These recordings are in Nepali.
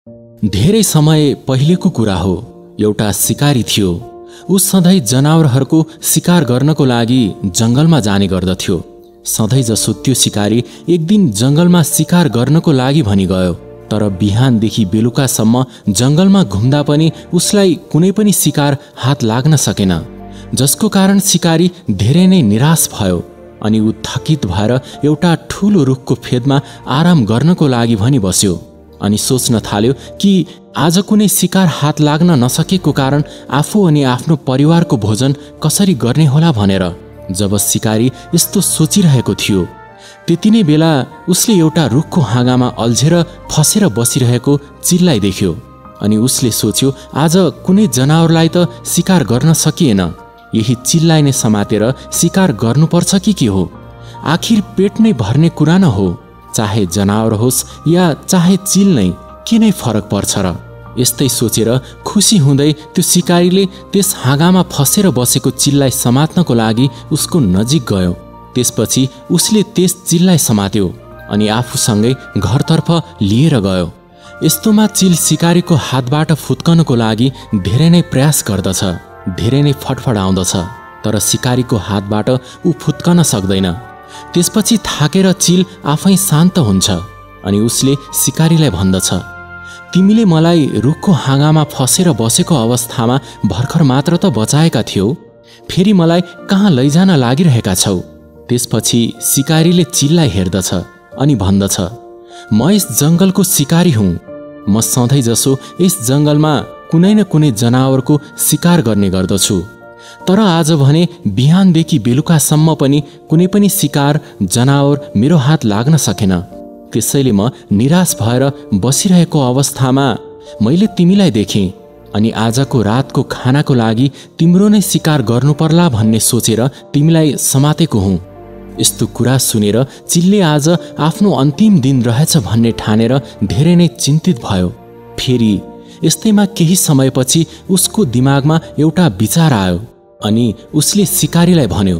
धेरै समय पहिलेको कुरा हो। एउटा शिकारी थियो। ऊ सधैँ जनावरहरूको शिकार गर्नको लागि जंगलमा जाने गर्दथ्यो। सधैँ जसो त्यो शिकारी एक दिन जंगलमा शिकार गर्नको लागि भनी गयो। तर बिहानदेखि बेलुकासम्म जंगलमा घुम्दा पनि उसलाई कुनै पनि शिकार हात लाग्न सकेन, जसको कारण शिकारी धेरै नै निराश भयो अनि ऊ थकित भएर एउटा ठूलो रुखको फेदमा आराम गर्नको लागि भनी बस्यो अनि सोच्न थाल्यो कि आज कुनै शिकार हात लाग्न नसकेको कारण आफू अनि आफ्नो परिवारको भोजन कसरी गर्ने होला भनेर। जब शिकारी यस्तो सोचिरहेको थियो त्यति नै बेला उसले एउटा रुखको हाँगामा अल्झेर फसेर बसिरहेको चिललाई देख्यो अनि उसले सोच्यो आज कुनै जनावरलाई त शिकार गर्न सकिएन, यही चिललाई नै समातेर शिकार गर्नुपर्छ कि के हो। आखिर पेट नै भर्ने कुरा न हो, चाहे जनावर होस् या चाहे चिल नै, के नै फरक पर्छ र। यस्तै सोचेर खुसी हुँदै त्यो शिकारीले त्यस हाँगामा फसेर बसेको चिललाई समात्नको लागि उसको नजिक गयो। त्यसपछि उसले त्यस चिललाई समात्यो अनि आफूसँगै घरतर्फ लिएर गयो। यस्तोमा चिल शिकारीको हातबाट फुत्कनको लागि धेरै नै प्रयास गर्दछ, धेरै नै फटफडाउँदछ, तर शिकारीको हातबाट ऊ फुत्कन सक्दैन। त्यसपछि थाकेर चिल आफै शान्त हुन्छ अनि उसले शिकारीलाई भन्दछ, तिमीले मलाई रुखको हाँगामा फसेर बसेको अवस्थामा भर्खर मात्र त बचाएका थियौ, फेरि मलाई कहाँ लैजान लागिरहेका छौ। त्यसपछि शिकारीले चिललाई हेर्दछ अनि भन्दछ, म यस जंगलको शिकारी हुँ। म सधैँ जसो यस जंगलमा कुनै न कुनै जनावरको शिकार गर्ने गर्दछु, तर आज भने बिहानदेखि बेलुकासम्म पनि कुनै पनि शिकार जनावर मेरो हात लाग्न सकेन। त्यसैले म निराश भएर बसिरहेको अवस्थामा मैले तिमीलाई देखेँ अनि आजको रातको खानाको लागि तिम्रो नै शिकार गर्नुपर्ला भन्ने सोचेर तिमीलाई समातेको हुँ। यस्तो कुरा सुनेर चिलले आज आफ्नो अन्तिम दिन रहेछ भन्ने ठानेर धेरै नै चिन्तित भयो। फेरि यस्तैमा केही समयपछि उसको दिमागमा एउटा विचार आयो अनि उसले शिकारीलाई भन्यो,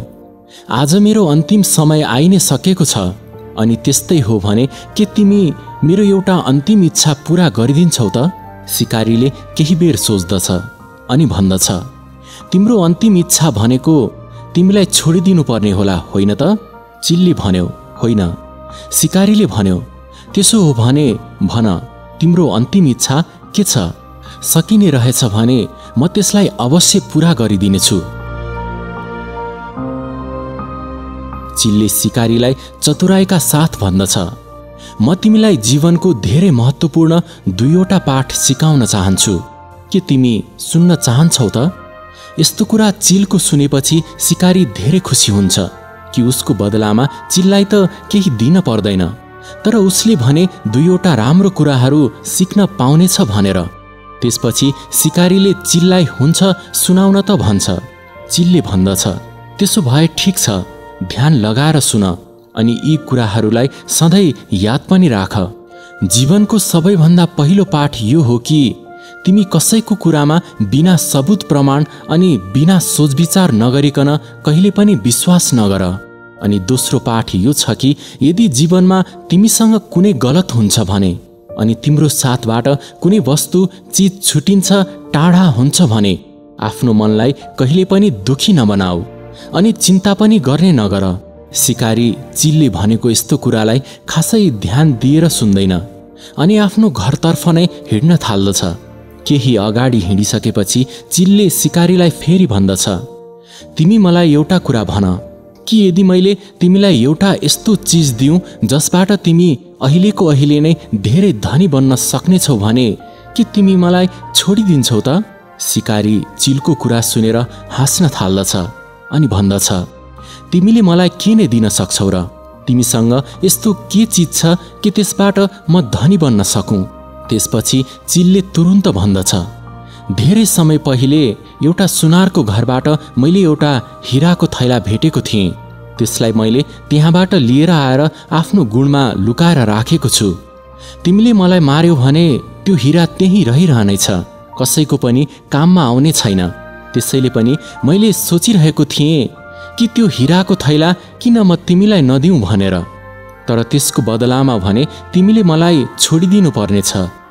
आज मेरो अन्तिम समय आइ नै सकेको छ अनि त्यस्तै हो भने के तिमी मेरो एउटा अन्तिम इच्छा पूरा गरिदिन्छौ त? शिकारीले केही बेर सोच्दछ अनि भन्दछ, तिम्रो अन्तिम इच्छा भनेको तिमीलाई छोडिदिनु पर्ने होला होइन त? चिलले भन्यो, होइन। शिकारीले भन्यो, त्यसो हो भने भन, तिम्रो अन्तिम इच्छा के छ? सकिने रहेछ भने म त्यसलाई अवश्य पूरा गरिदिनेछु। चिलले शिकारीलाई चतुराईका साथ भन्दछ, म तिमीलाई जीवनको धेरै महत्त्वपूर्ण दुईवटा पाठ सिकाउन चाहन्छु, के तिमी सुन्न चाहन्छौ त? यस्तो कुरा चिलको सुनेपछि शिकारी धेरै खुसी हुन्छ कि उसको बदलामा चिललाई त केही दिन पर्दैन, तर उसले भने दुईवटा राम्रो कुराहरू सिक्न पाउनेछ भनेर। त्यसपछि शिकारीले चिललाई हुन्छ सुनाउन त भन्छ। चिलले भन्दछ, त्यसो भए ठिक छ, ध्यान लगाएर सुन अनि यी कुराहरूलाई सधैँ याद पनि राख। जीवनको सबैभन्दा पहिलो पाठ यो हो कि तिमी कसैको कुरामा बिना सबुत प्रमाण अनि बिना सोचविचार नगरिकन कहिले पनि विश्वास नगर। अनि दोस्रो पाठ यो छ कि यदि जीवनमा तिमीसँग कुनै गलत हुन्छ भने अनि तिम्रो साथबाट कुनै वस्तु चिज छुटिन्छ, टाढा हुन्छ भने आफ्नो मनलाई कहिले पनि दुखी नबनाऊ अनि चिन्ता पनि गर्ने नगर। शिकारी चिलले भनेको यस्तो कुरालाई खासै ध्यान दिएर सुन्दैन अनि आफ्नो घरतर्फ नै हिँड्न थाल्दछ। केही अगाडि हिँडिसकेपछि चिलले शिकारीलाई फेरि भन्दछ, तिमी मलाई एउटा कुरा भन कि यदि मैले तिमीलाई एउटा यस्तो चिज दिउँ जसबाट तिमी अहिलेको अहिले नै धेरै धनी बन्न सक्नेछौ भने के तिमी मलाई छोडिदिन्छौ त? शिकारी चिलको कुरा सुनेर हाँस्न थाल्दछ अनि भन्दछ, तिमीले मलाई के नै दिन सक्छौ र? तिमीसँग यस्तो के चिज छ कि त्यसबाट म धनी बन्न सकूँ? त्यसपछि चिलले तुरुन्त भन्दछ, धेरै समय पहिले एउटा सुनारको घरबाट मैले एउटा हिराको थैला भेटेको थिएँ। त्यसलाई मैले त्यहाँबाट लिएर आएर आफ्नो गुणमा लुकाएर राखेको छु। तिमीले मलाई मार्यौ भने त्यो हिरा त्यहीँ रहिरहनेछ, कसैको पनि काममा आउने छैन। त्यसैले पनि मैले सोचिरहेको थिएँ कि त्यो हिराको थैला किन म तिमीलाई नदिउँ भनेर, तर त्यसको बदलामा भने तिमीले मलाई छोडिदिनु पर्नेछ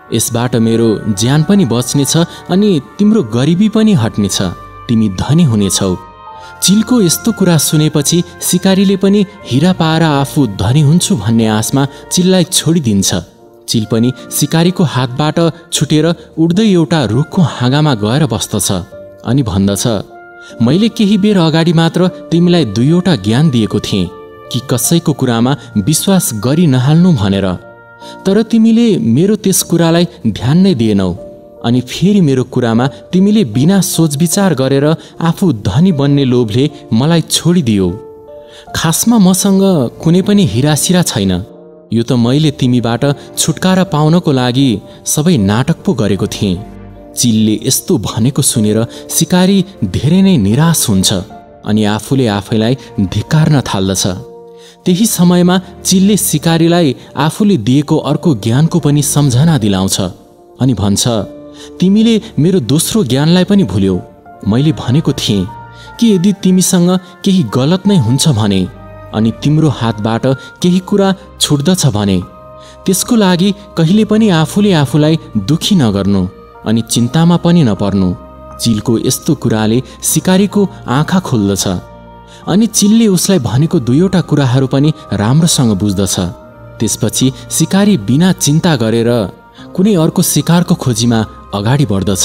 यसबाट मेरो ज्यान पनि बच्नेछ अनि तिम्रो गरिबी पनि हट्नेछ, तिमी धनी हुनेछौ। चिलको यस्तो कुरा सुनेपछि सिकारीले पनि हिरा पाएर आफू धनी हुन्छु भन्ने आशमा चिललाई छोडिदिन्छ। चिल पनि सिकारीको हातबाट छुटेर उड्दै एउटा रुखको हाँगामा गएर बस्दछ अनि भन्दछ, मैले केही बेर अगाडि मात्र तिमीलाई 2वटा ज्ञान दिएको थिएँ कि कसैको कुरामा विश्वास गरी नहाल्नु भनेर, तर तिमीले मेरो त्यस कुरालाई ध्यान नै दिएनौ अनि फेरि मेरो कुरामा तिमीले बिना सोचविचार गरेर आफू धनी बन्ने लोभले मलाई छोडिदियो। खासमा मसँग कुनै पनि हिरासिरा छैन, यो त मैले तिमीबाट छुटकारा पाउनको लागि सबै नाटक पो गरेको थिएँ। चिलले यस्तो भनेको सुनेर सिकारी धेरै नै निराश हुन्छ अनि आफूले आफैलाई धिक्कार्न थाल्दछ। त्यही समयमा चिलले सिकारीलाई आफूले दिएको अर्को ज्ञानको पनि सम्झना दिलाउँछ अनि भन्छ, तिमीले मेरो दोस्रो ज्ञानलाई पनि भुल्यौ। मैले भनेको थिएँ कि यदि तिमीसँग केही गलत नै हुन्छ भने अनि तिम्रो हातबाट केही कुरा छुट्दछ भने त्यसको लागि कहिले पनि आफूले आफूलाई दुखी नगर्नु अनि चिन्तामा पनि नपर्नु। चिलको यस्तो कुराले सिकारीको आँखा खोल्दछ अनि चिलले उसलाई भनेको 2वटा कुराहरू पनि राम्रोसँग बुझ्दछ। त्यसपछि सिकारी बिना चिन्ता गरेर कुनै अर्को शिकारको खोजीमा अगाडि बढ्दछ।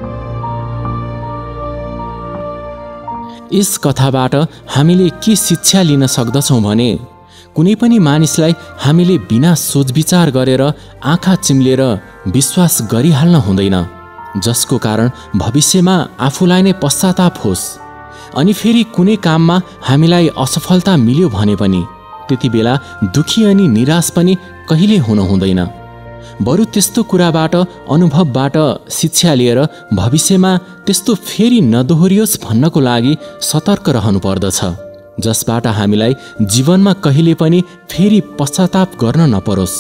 यस कथाबाट हामीले के शिक्षा लिन सक्दछौँ भने कुनै पनि मानिसलाई हामीले बिना सोचविचार गरेर आँखा चिम्लेर विश्वास गरिहाल्न हुँदैन, जसको कारण भविष्यमा आफूलाई नै पश्चाताप होस्। अनि फेरि कुनै काममा हामीलाई असफलता मिल्यो भने पनि त्यति बेला दुखी अनि निराश पनि कहिले हुनु हुँदैन। बरु त्यस्तो कुराबाट अनुभवबाट शिक्षा लिएर भविष्यमा त्यस्तो फेरि नदोहोरियोस् भन्नको लागि सतर्क रहनु पर्दछ, जसबाट हामीलाई जीवनमा कहिले पनि फेरि पश्चाताप गर्न नपरोस्।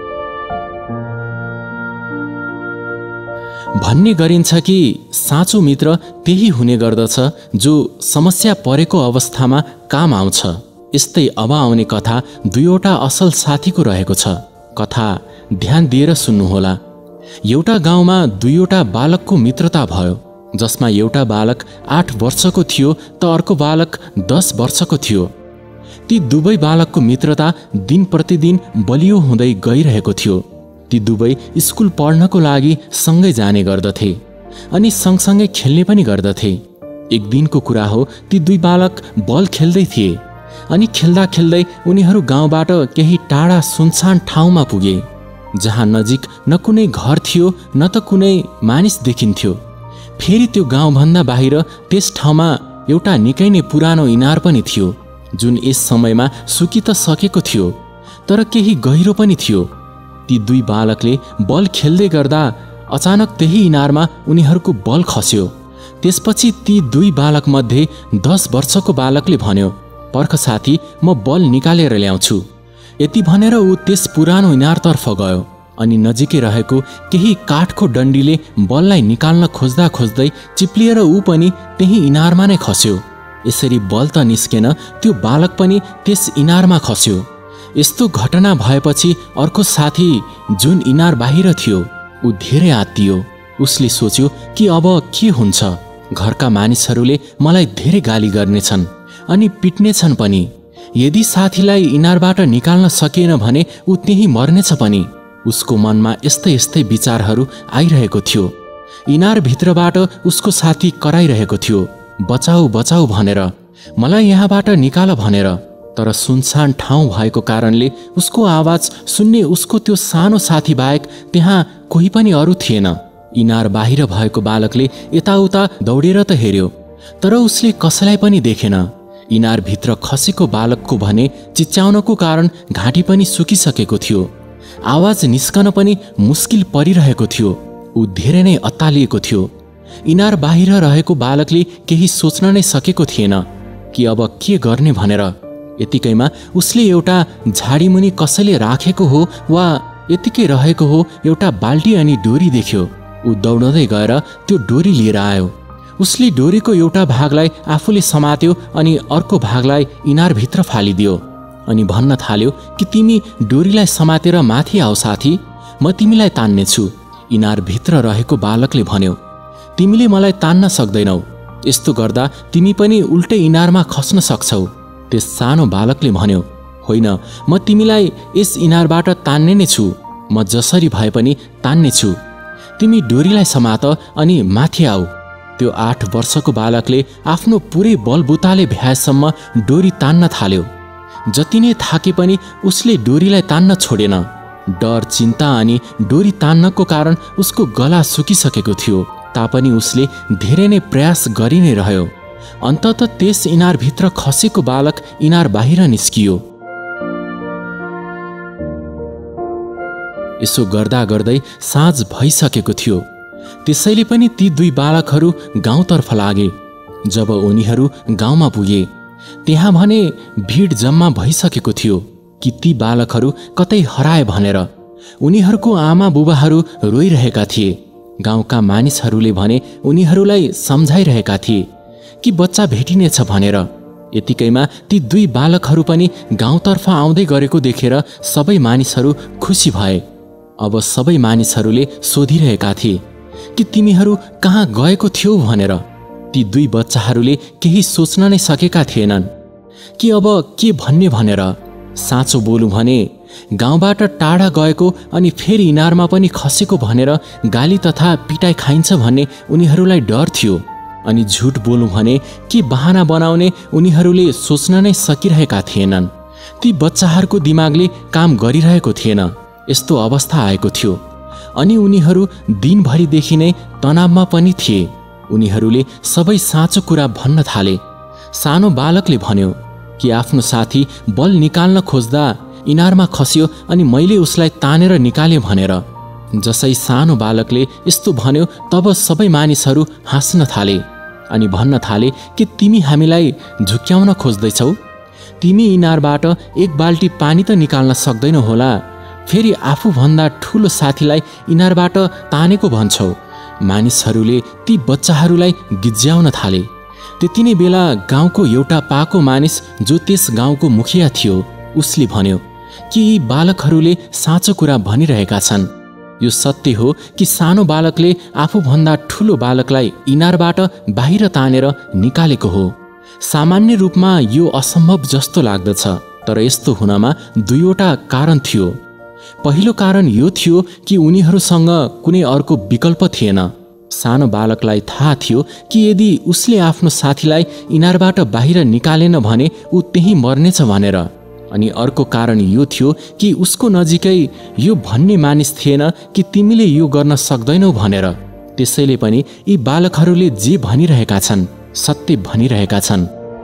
भन्ने गरिन्छ कि साँचो मित्र त्यही हुने गर्दछ जो समस्या परेको अवस्थामा काम आउँछ। यस्तै अब आउने कथा 2वटा असल साथीको रहेको छ। कथा ध्यान दिएर सुन्नुहोला। एउटा गाउँमा 2वटा बालकको मित्रता भयो, जसमा एउटा बालक 8 वर्षको थियो त अर्को बालक 10 वर्षको थियो। ती दुवै बालकको मित्रता दिन प्रतिदिन बलियो हुँदै गइरहेको थियो। ती दुवै स्कुल पढ्नको लागि सँगै जाने गर्दथे अनि सँगसँगै खेल्ने पनि गर्दथे। एक दिनको कुरा हो, ती 2 बालक बल खेल्दै थिए अनि खेल्दा खेल्दै उनीहरू गाउँबाट केही टाढा सुनसान ठाउँमा पुगे, जहाँ नजिक न कुनै घर थियो न त कुनै मानिस देखिन्थ्यो। फेरि त्यो गाउँभन्दा बाहिर त्यस ठाउँमा एउटा निकै नै पुरानो इनार पनि थियो, जुन यस समयमा सुकि त सकेको थियो तर केही गहिरो पनि थियो। ती 2 बालकले बल खेल्दै गर्दा अचानक त्यही इनारमा उनीहरूको बल खस्यो। त्यसपछि ती 2 बालक मध्ये 10 वर्षको बालकले भन्यो, पर्ख साथी, म बल निकालेर ल्याउँछु। यति भनेर ऊ त्यस पुरानो इनारतर्फ गयो अनि नजिकै रहेको केही काठको डन्डीले बललाई निकाल्न खोज्दा खोज्दै चिप्लिएर ऊ पनि त्यही इनारमा नै खस्यो। यसरी बल त निस्केन, त्यो बालक पनि त्यस इनारमा खस्यो। यस्तो घटना भएपछि अर्को साथी जुन इनार बाहिर थियो ऊ धेरै आत्तियो। उसले सोच्यो कि अब के हुन्छ, घरका मानिसहरूले मलाई धेरै गाली गर्नेछन् अनि पिट्नेछन् पनि। यदि साथीलाई इनारबाट निकाल्न सकिएन भने ऊ त्यही मर्नेछ पनि। उसको मनमा यस्तै यस्तै विचारहरू आइरहेको थियो। इनार भित्रबाट उसको साथी कराइरहेको थियो, बचाऊ बचाऊ भनेर, मलाई यहाँबाट निकाल भनेर। तर सुनसान ठाउँ भएको कारणले उसको आवाज सुन्ने उसको त्यो सानो साथी बाहेक त्यहाँ कोही पनि अरू थिएन। इनार बाहिर भएको बालकले यताउता दौडेर त हेर्यो, तर उसले कसैलाई पनि देखेन। इनार भित्र खसेको बालकको भने चिच्याउनको कारण घाँटी पनि सुकिसकेको थियो। आवाज निस्कन पनि मुस्किल परिरहेको थियो। ऊ धेरै नै अत्तालिएको थियो। इनार बाहिर रहेको बालकले केही सोच्न नै सकेको थिएन कि अब के गर्ने भनेर। यतिकैमा उसले एउटा झाडीमुनि कसैले राखेको हो वा यतिकै रहेको हो एउटा बाल्टी अनि डोरी देख्यो। ऊ दौडँदै गएर त्यो डोरी लिएर आयो। उसले डोरीको एउटा भागलाई आफूले समात्यो अनि अर्को भागलाई इनारभित्र फालिदियो अनि भन्न थाल्यो कि तिमी डोरीलाई समातेर माथि आऊ साथी, म तिमीलाई तान्नेछु। इनारभित्र रहेको बालकले भन्यो, तिमीले मलाई तान्न सक्दैनौ, यस्तो गर्दा तिमी पनि उल्टै इनारमा खस्न सक्छौ। त्यस सानो बालकले भन्यो, होइन, म तिमीलाई यस इनारबाट तान्ने नै छु, म जसरी भए पनि तान्ने छु। तिमी डोरीलाई समात अनि माथि आऊ। त्यो 8 वर्षको बालकले आफ्नो पुरै बलबुताले भ्याएसम्म डोरी तान्न थाल्यो। जति नै थाके पनि उसले डोरीलाई तान्न छोडेन। डर, चिन्ता अनि डोरी तान्नको कारण उसको गला सुकिसकेको थियो, तापनि उसले धेरै नै प्रयास गरि नै रह्यो। अन्ततः त्यस इनारभित्र खसेको बालक इनार बाहिर निस्कियो। यसो गर्दा गर्दै साँझ भइसकेको थियो। त्यसैले पनि ती 2 बालकहरू गाउँतर्फ लागे। जब उनीहरू गाउँमा पुगे, त्यहाँ भने भिड जम्मा भइसकेको थियो कि ती बालकहरू कतै हराए भनेर। उनीहरूको आमा बुबाहरू रोइरहेका थिए। गाउँका मानिसहरूले भने उनीहरूलाई सम्झाइरहेका थिए कि बच्चा भेटिनेछ भनेर। यतिकैमा ती 2 बालकहरू पनि गाउँतर्फ आउँदै गरेको देखेर सबै मानिसहरू खुसी भए। अब सबै मानिसहरूले सोधिरहेका थिए कि तिमीहरू कहाँ गएको थियौ भनेर। ती 2 बच्चाहरूले केही सोच्न नै सकेका थिएनन् कि अब के भन्ने भनेर। साँचो बोलु भने गाउँबाट टाढा गएको अनि फेरि इनारमा पनि खसेको भनेर गाली तथा पिटाइ खाइन्छ भन्ने उनीहरूलाई डर थियो। अनि झुट बोलु भने के बहाना बनाउने उनीहरूले सोच्न नै सकिरहेका थिएनन्। ती बच्चाहरूको दिमागले काम गरिरहेको थिएन। यस्तो अवस्था आएको थियो। अनि उनीहरू दिनभरिदेखि नै तनावमा पनि थिए। उनीहरूले सबै साँचो कुरा भन्न थाले। सानो बालकले भन्यो कि आफ्नो साथी बल निकाल्न खोज्दा इनारमा खस्यो अनि मैले उसलाई तानेर निकालेँ भनेर। जसै सानो बालकले यस्तो भन्यो, तब सबै मानिसहरू हाँस्न थाले अनि भन्न थाले कि तिमी हामीलाई झुक्क्याउन खोज्दैछौ? तिमी इनारबाट 1 बाल्टी पानी त निकाल्न सक्दैनौ होला, फेरि आफूभन्दा ठुलो साथीलाई इनारबाट तानेको भन्छौ। मानिसहरूले ती बच्चाहरूलाई गिज्याउन थाले। त्यति नै बेला गाउँको एउटा पाको मानिस जो त्यस गाउँको मुखिया थियो, उसले भन्यो कि यी बालकहरूले साँचो कुरा भनिरहेका छन्। यो सत्य हो कि सानो बालकले आफूभन्दा ठुलो बालकलाई इनारबाट बाहिर तानेर निकालेको हो। सामान्य रूपमा यो असम्भव जस्तो लाग्दछ, तर यस्तो हुनमा 2वटा कारण थियो। पहिलो कारण यो थियो कि उनीहरूसँग कुनै अर्को विकल्प थिएन। सानो बालकलाई थाहा थियो कि यदि उसले आफ्नो साथीलाई इनारबाट बाहिर निकालेन भने ऊ त्यही मर्नेछ भनेर। अनि अर्को कारण यो थियो कि उसको नजिकै यो भन्ने मानिस थिएन कि तिमीले यो गर्न सक्दैनौ भनेर। त्यसैले पनि यी बालकहरूले जे भनिरहेका छन् सत्य भनिरहेका छन्।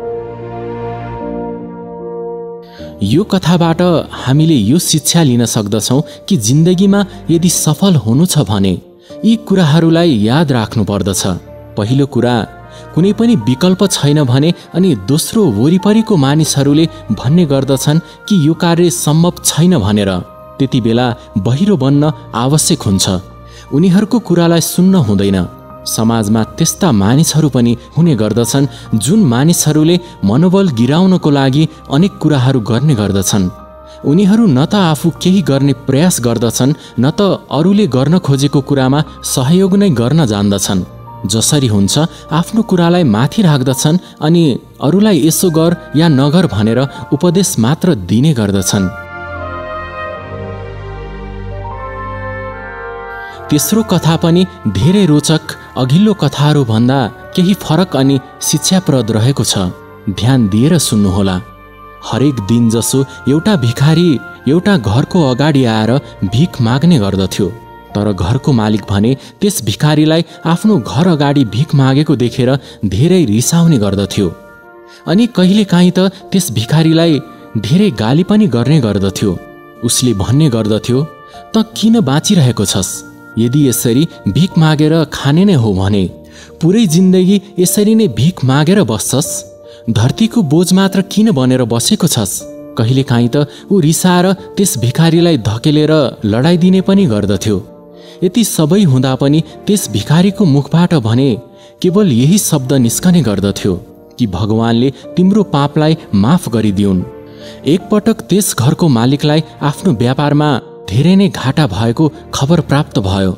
यो कथाबाट हामीले यो शिक्षा लिन सक्दछौँ कि जिन्दगीमा यदि सफल हुनु छ भने यी कुराहरूलाई याद राख्नु पर्दछ। पहिलो कुरा, कुनै पनि विकल्प छैन भने अनि दोस्रो, वरिपरिको मानिसहरूले भन्ने गर्दछन् कि यो कार्य सम्भव छैन भनेर। त्यति बेला बहिरो बन्न आवश्यक हुन्छ। उनीहरूको कुरालाई सुन्न हुँदैन। समाजमा त्यस्ता मानिसहरू पनि हुने गर्दछन् जुन मानिसहरूले मनोबल गिराउनको लागि अनेक कुराहरू गर्ने गर्दछन्। उनीहरू न त आफू केही गर्ने प्रयास गर्दछन्, न त अरूले गर्न खोजेको कुरामा सहयोग नै गर्न जान्दछन्। जसरी हुन्छ आफ्नो कुरालाई माथि राख्दछन् अनि अरूलाई यसो गर या नगर भनेर उपदेश मात्र दिने गर्दछन्। तेस्रो कथा पनि धेरै रोचक अघिल्लो कथाहरू भन्दा केही फरक अनि शिक्षाप्रद रहेको छ। ध्यान दिएर सुन्नुहोला। हरेक दिन जसो एउटा भिखारी एउटा घरको अगाडि आएर भिख माग्ने गर्दथ्यो। तर घरको मालिक भने त्यस भिखारीलाई आफ्नो घर अगाडि भिख मागेको देखेर धेरै रिसाउने गर्दथ्यो। अनि कहिलेकाहीँ त त्यस भिखारीलाई धेरै गाली पनि गर्ने गर्दथ्यो। उसले भन्ने गर्दथ्यो, त किन बाँचिरहेको छस्? यदि यसरी भिख मागेर खाने नै हो भने पुरै जिन्दगी यसरी नै भिख मागेर बस्छस्? धरतीको बोझ मात्र किन बनेर बसेको छस्? कहिलेकाहीँ त ऊ रिसाएर त्यस भिखारीलाई धकेलेर लडाइदिने पनि गर्दथ्यो। यति सबै हुँदा पनि त्यस भिखारीको मुखबाट भने केवल यही शब्द निस्कने गर्दथ्यो कि भगवानले तिम्रो पापलाई माफ गरिदिउन्। एकपटक त्यस घरको मालिकलाई आफ्नो व्यापारमा धेरै नै घाटा भएको खबर प्राप्त भयो।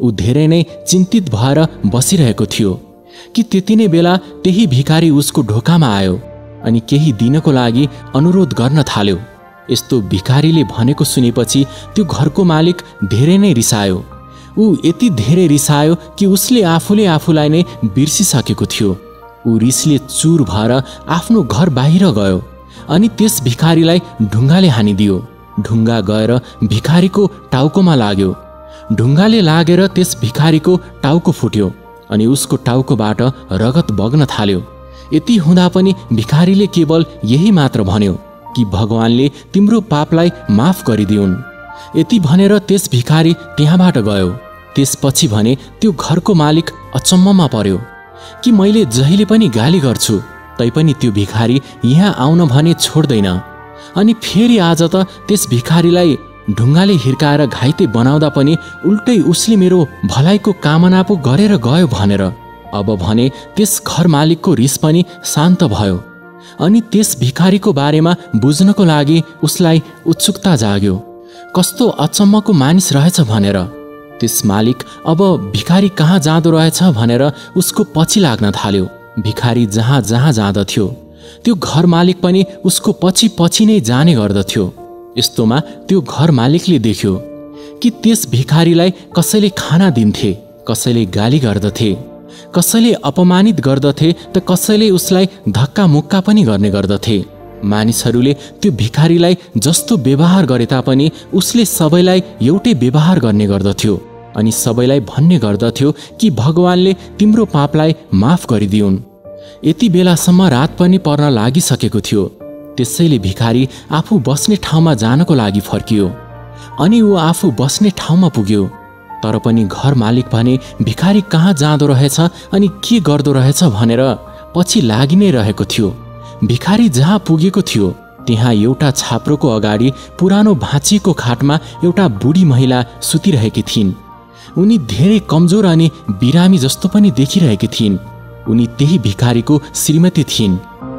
ऊ धेरै नै चिन्तित भएर बसिरहेको थियो कि त्यति नै बेला त्यही भिखारी उसको ढोकामा आयो अनि केही दिनको लागि अनुरोध गर्न थाल्यो। यस्तो भिखारीले भनेको सुनेपछि त्यो घरको मालिक धेरै नै रिसायो। ऊ यति धेरै रिसायो कि उसले आफूले आफूलाई नै बिर्सिसकेको थियो। ऊ रिसले चुर भएर आफ्नो घर बाहिर गयो अनि त्यस भिखारीलाई ढुङ्गाले हानिदियो। ढुङ्गा गएर भिखारीको टाउकोमा लाग्यो। ढुङ्गाले लागेर त्यस भिखारीको टाउको फुट्यो अनि उसको टाउकोबाट रगत बग्न थाल्यो। यति हुँदा पनि भिखारीले केवल यही मात्र भन्यो कि भगवानले तिम्रो पापलाई माफ गरिदिउन्। यति भनेर त्यस भिखारी त्यहाँबाट गयो। त्यसपछि भने त्यो घरको मालिक अचम्ममा पर्यो कि मैले जहिले पनि गाली गर्छु तैपनि त्यो भिखारी यहाँ आउन भने छोड्दैन। अनि फेरि आज त त्यस भिखारीलाई ढुङ्गाले हिर्काएर घाइते बनाउँदा पनि उल्टै उसले मेरो भलाइको कामना पो गरेर गयो भनेर। अब भने त्यस घर मालिकको रिस पनि शान्त भयो अनि त्यस भिखारीको बारेमा बुझ्नको लागि उसलाई उत्सुकता जाग्यो। कस्तो अचम्मको मानिस रहेछ भनेर। त्यस मालिक अब भिखारी कहाँ जाँदो रहेछ भनेर उसको पछि लाग्न थाल्यो। भिखारी जहाँ जहाँ जाँदथ्यो त्यो घर मालिक पनि उसको पछि पछि नै जाने गर्दथ्यो। यस्तोमा त्यो घर मालिकले देख्यो कि त्यस भिखारीलाई कसैले खाना दिन्थे, कसैले गाली गर्दथे, कसैले अपमानित गर्दथे त कसैले उसलाई धक्का मुक्का पनि गर्ने गर्दथे। मानिसहरूले त्यो भिखारीलाई जस्तो व्यवहार गरे तापनि उसले सबैलाई एउटै व्यवहार गर्ने गर्दथ्यो अनि सबैलाई भन्ने गर्दथ्यो कि भगवानले तिम्रो पापलाई माफ गरिदिउन्। यति बेलासम्म रात पनि पर्न लागिसकेको थियो। त्यसैले भिखारी आफू बस्ने ठाउँमा जानको लागि फर्कियो अनि ऊ आफू बस्ने ठाउँमा पुग्यो। तर पनि घर मालिक भने भिखारी कहाँ जाँदो रहेछ अनि के गर्दो रहेछ भनेर पछि लागि नै रहेको थियो। भिखारी जहाँ पुगेको थियो त्यहाँ एउटा छाप्रोको अगाडि पुरानो भाँचिएको खाटमा एउटा बुढी महिला सुतिरहेकी थिइन्। उनी धेरै कमजोर अनि बिरामी जस्तो पनि देखिरहेकी थिइन्। उनी त्यही भिखारीको श्रीमती थिइन्।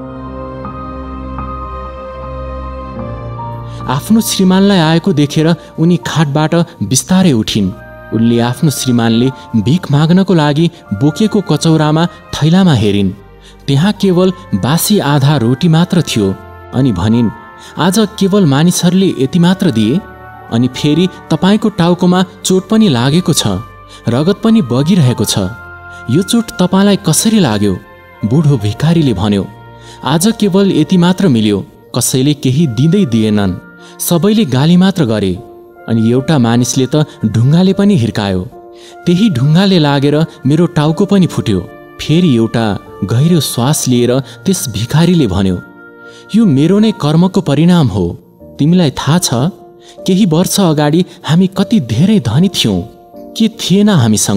आफ्नो श्रीमानलाई आएको देखेर उनी खाटबाट बिस्तारै उठिन्। उनले आफ्नो श्रीमानले भिख माग्नको लागि बोकेको कचौरामा थैलामा हेरिन्। त्यहाँ केवल बासी आधा रोटी मात्र थियो अनि भनिन्, आज केवल मानिसहरूले यति मात्र दिए अनि फेरि तपाईको टाउकोमा चोट पनि लागेको छ, रगत पनि बगिरहेको छ। यो चोट तपाईलाई कसरी लाग्यो? बुढो भिखारीले भन्यो, आज केवल यति मात्र मिल्यो, कसैले केही दिँदै दिएनन्, सबैले गाली मात्र गरे अनि एउटा मानिसले त ढुङ्गाले पनि हिर्कायो। त्यही ढुङ्गाले लागेर मेरो टाउको पनि फुट्यो। फेरि एउटा गहिरो श्वास लिएर त्यस भिखारीले भन्यो, यो मेरो नै कर्मको परिणाम हो। तिमीलाई थाहा छ केही वर्ष अगाडि हामी कति धेरै धनी थियौं? के थिएन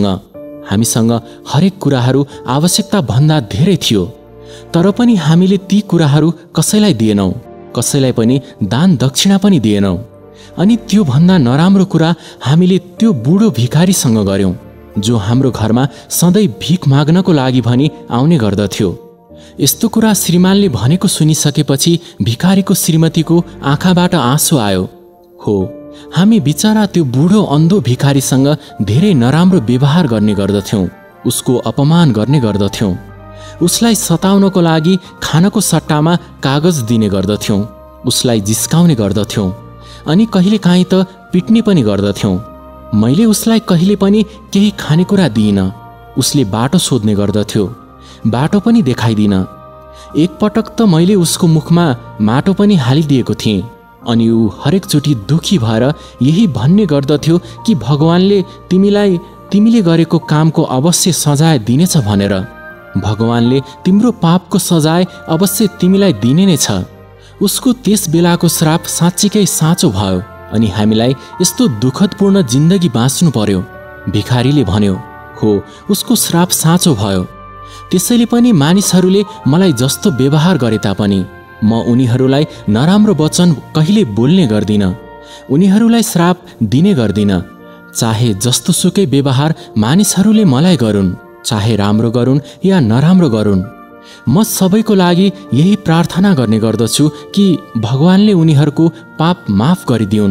हामीसँग हरेक कुराहरू आवश्यकता भन्दा धेरै थियो। तर पनि हामीले ती कुराहरू कसैलाई दिएनौं, कसैलाई पनि दान दक्षिणा पनि दिएनौं। अनि त्यो भन्दा नराम्रो कुरा हामीले त्यो बुढो भिखारीसँग गर्यौं जो हाम्रो घरमा सधैँ भिख माग्नको लागि भनी आउने गर्दथ्यो। यस्तो कुरा श्रीमानले भनेको सुनिसकेपछि भिखारीको श्रीमतीको आँखाबाट आँसु आयो। हो, हामी बिचारा त्यो बुढो अन्धो भिखारीसँग धेरै नराम्रो व्यवहार गर्ने गर्दथ्यौं, उसको अपमान गर्ने गर्दथ्यौं, उसलाई सताउनको लागि खानको सट्टामा कागज दिने गर्दथ्यौं, उसलाई जिस्काउने गर्दथ्यौं अनि कहिलेकाहीँ त पिट्ने पनि गर्दथ्यौं। मैले उसलाई कहिले पनि केही खानेकुरा दिइन। उसले बाटो सोध्ने गर्दथ्यो, बाटो पनि देखाइदिन। एकपटक त मैले उसको मुखमा माटो पनि हालिदिएको थिएँ अनि ऊ हरेकचोटि दुखी भएर यही भन्ने गर्दथ्यो कि भगवानले तिमीले गरेको कामको अवश्य सजाय दिनेछ भनेर। भगवानले तिम्रो पापको सजाय अवश्य तिमीलाई दिने नै छ। उसको त्यस बेलाको श्राप साँच्चीकै साँचो भयो अनि हामीलाई यस्तो दुःखदपूर्ण जिन्दगी बाँच्नु पर्यो। भिखारीले भन्यो, हो, उसको श्राप साँचो भयो। त्यसैले पनि मानिसहरूले मलाई जस्तो व्यवहार गरे तापनि म उनीहरूलाई नराम्रो वचन कहिले बोल्ने गर्दिन, उनीहरूलाई श्राप दिने गर्दिन। चाहे जस्तो सुकै व्यवहार मानिसहरूले मलाई गरून्, चाहे राम्रो गरून् या नराम्रो गरून्, म सबैको लागि यही प्रार्थना गर्ने गर्दछु कि भगवानले उनीहरूको पाप माफ गरिदिउन्।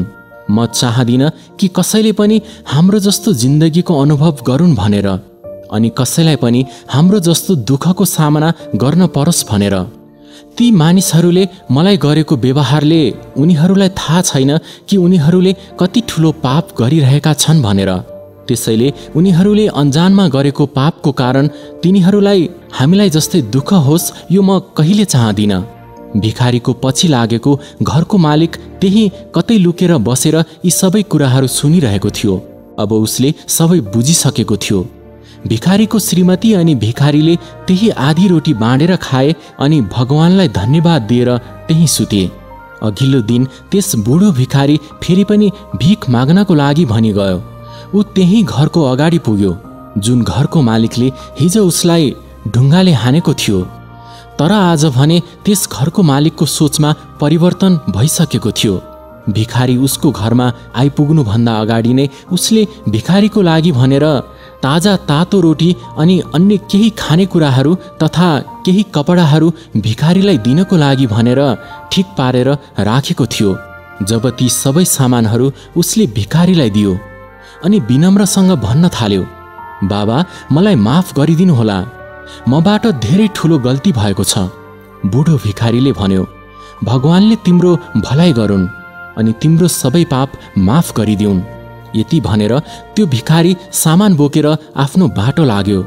म चाहदिन कि कसैले पनि हाम्रो जस्तो जिन्दगीको अनुभव गरून् भनेर, अनि कसैलाई पनि हाम्रो जस्तो दुःखको सामना गर्न परोस् भनेर। ती मानिसहरूले मलाई गरेको व्यवहारले उनीहरूलाई थाहा छैन कि उनीहरूले कति ठुलो पाप गरिरहेका छन् भनेर। त्यसैले उनीहरूले अन्जानमा गरेको पापको कारण तिनीहरूलाई हामीलाई जस्तै दुःख होस् यो म कहिले चाहदिन। भिखारीको पछि लागेको घरको मालिक त्यही कतै लुकेर बसेर यी सबै कुराहरू सुनिरहेको थियो। अब उसले सबै बुझिसकेको थियो। भिखारीको श्रीमती अनि भिखारीले त्यही आधी रोटी बाँडेर खाए अनि भगवानलाई धन्यवाद दिएर त्यही सुते। अघिल्लो दिन त्यस बुढो भिखारी फेरि पनि भिख माग्नको लागि भनी गयो। ऊ त्यही घरको अगाडि पुग्यो जुन घरको मालिकले हिजो उसलाई ढुङ्गाले हानेको थियो। तर आज भने त्यस घरको मालिकको सोचमा परिवर्तन भइसकेको थियो। भिखारी उसको घरमा आइपुग्नुभन्दा अगाडि नै उसले भिखारीको लागि भनेर ताजा तातो रोटी अनि अन्य केही खानेकुराहरू तथा केही कपडाहरू भिखारीलाई दिनको लागि भनेर ठिक पारेर राखेको थियो। जब ती सबै सामानहरू उसले भिखारीलाई दियो अनि विनम्रसँग भन्न थाल्यो, बाबा मलाई माफ गरिदिनुहोला, मबाट धेरै ठुलो गल्ती भएको छ। बुढो भिखारीले भन्यो, भगवानले तिम्रो भलाइ गरून् अनि तिम्रो सबै पाप माफ गरिदिउन्। यति भनेर त्यो भिखारी सामान बोकेर आफ्नो बाटो लाग्यो।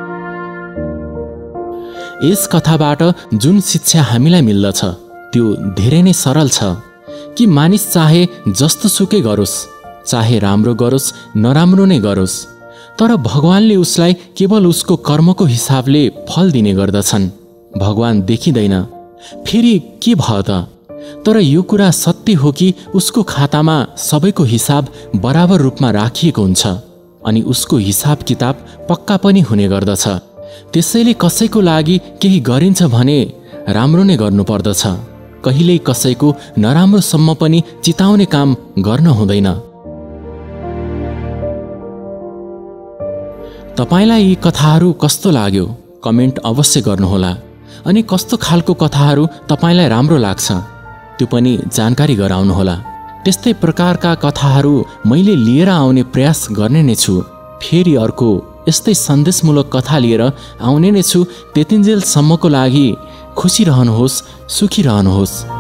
यस कथाबाट जुन शिक्षा हामीलाई मिल्दछ त्यो धेरै नै सरल छ कि मानिस चाहे जस्तो सुकै गरोस्, चाहे राम्रो गरोस् नराम्रो नै गरोस्, तर भगवानले उसलाई केवल उसको कर्मको हिसाबले फल दिने गर्दछन्। भगवान देखिँदैन, फेरि के भयो त? तर यो कुरा सत्य हो कि उसको खातामा सबैको हिसाब बराबर रूपमा राखिएको हुन्छ अनि उसको हिसाब किताब पक्का पनि हुने गर्दछ। त्यसैले कसैको लागि केही गरिन्छ भने राम्रो नै गर्नुपर्दछ। कहिल्यै कसैको नराम्रोसम्म पनि चिताउने काम गर्न हुँदैन। तपाईलाई यी कथाहरू कस्तो लाग्यो कमेन्ट अवश्य गर्नुहोला। अनि कस्तो खालको कथाहरू तपाईलाई राम्रो लाग्छ त्यो पनि जानकारी गराउनुहोला। त्यस्तै प्रकारका कथाहरू मैले लिएर आउने प्रयास गर्ने नै छु। फेरि अर्को यस्तै सन्देशमूलक कथा लिएर आउने नै छु। त्यतिन्जेलसम्मको लागि खुसी रहनुहोस्, सुखी रहनुहोस्।